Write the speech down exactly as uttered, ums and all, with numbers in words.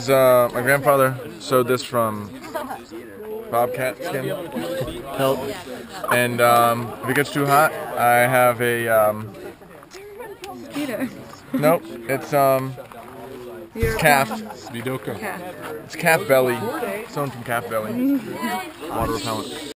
It's, uh, my grandfather sewed this from bobcat skin. Help. And um, if it gets too hot, I have a um, Peter. nope. It's um, Your calf. Vidoka. calf. It's calf belly. Sewn from calf belly. Water repellent.